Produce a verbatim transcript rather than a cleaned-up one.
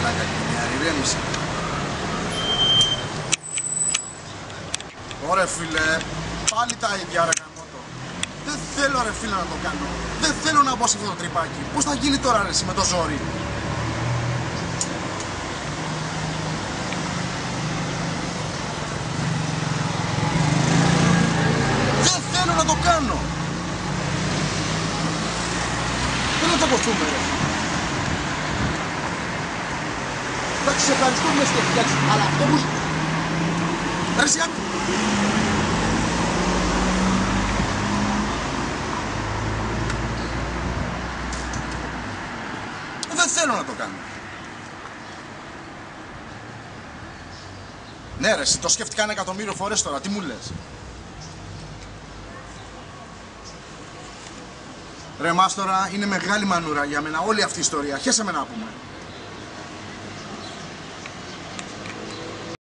μαλάκα και μια ηρέμηση. Ωραία φίλε, πάλι τα ίδια ρε γαμώτο. Δεν θέλω ρε φίλε να το κάνω. Δεν θέλω να μπω σε αυτό το τρυπάκι. Πώς θα γίνει τώρα ρε εσύ με το ζόρι? Δεν θέλω να το κάνω. Δεν θα το ποθούμε ρε. Εντάξει, σε ευχαριστώ που με σκέφτηκες, αλλά αυτό που... Ρε εσύ άκου. Δεν θέλω να το κάνω. Ναι ρε, εσύ το σκέφτηκα ένα εκατομμύριο φορές τώρα, τι μου λες? Ρε Μάστορα, είναι μεγάλη μανούρα για μένα όλη αυτή η ιστορία, χέσε με να πούμε.